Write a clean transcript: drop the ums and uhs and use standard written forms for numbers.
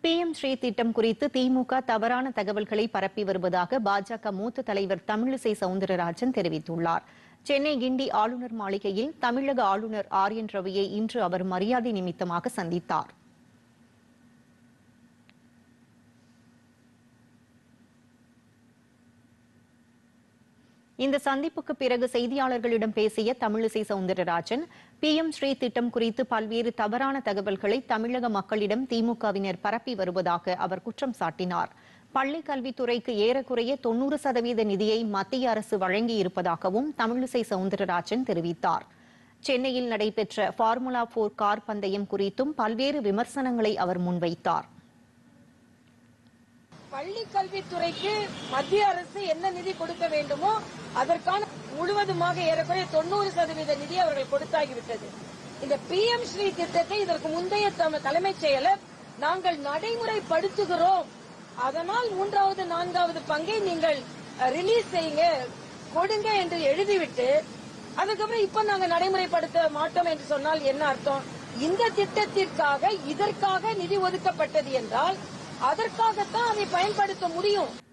PM Sri திட்டம் குறித்து திமுக தவறான தகவல்களை பரப்பி வருவதாக பாஜக மூத்த தலைவர் தமிழிசை சவுந்தரராஜன் தெரிவித்துள்ளார். சென்னை கிண்டி ஆளுநர் மாளிகையில் தமிழக ஆளுநர் ஆர்.என். ரவியை இன்று அவர் மரியாதை நிமித்தமாக சந்தித்தார். இந்த சந்திப்புக்கு பிறகு செய்தியாளர்களிடம் பேசிய தமிழிசை சவுந்தரராஜன், PM ஸ்ரீ திட்டம் குறித்து பல்வேறு தவறான தகவல்களை தமிழக மக்களிடம் திமுகவினர் பரப்பி வருவதாக அவர் குற்றம் சாட்டினார். பள்ளிக் கல்வித்துறைக்கு ஏறக்குறைய 90% நிதியை மத்திய அரசு வழங்கியிருப்பதாகவும் தமிழிசை சவுந்தரராஜன் தெரிவித்தார். சென்னையில் நடைபெற்ற ஃபார்முலா 4 கார் பந்தயம் குறித்தும் பல்வேறு விமர்சனங்களை அவர் முன்வைத்தார். பள்ளி கல்வித்துறைக்கு மத்திய அரசு என்ன நிதி கொடுக்க வேண்டுமோ அதற்கான முழுவதுமாக ஏறக்குறைய 90% நிதி அவர்கள் கொடுத்தாகிவிட்டது. இந்த PM ஸ்ரீ திட்டத்தை இதற்கு முந்தைய தலைமைச் செயலர் நாங்கள் நடைமுறைப்படுத்துகிறோம், அதனால் 3வது 4வது பங்கை நீங்கள் ரிலீஸ் செய்யுங்க கொடுங்க என்று எழுதிவிட்டு அதுக்கப்புறம் இப்ப நாங்க நடைமுறைப்படுத்த மாட்டோம் என்று சொன்னால் என்ன அர்த்தம்? இந்த திட்டத்திற்காக இதற்காக நிதி ஒதுக்கப்பட்டது என்றால் அதற்காகத்தான் அதை பயன்படுத்த முடியும்.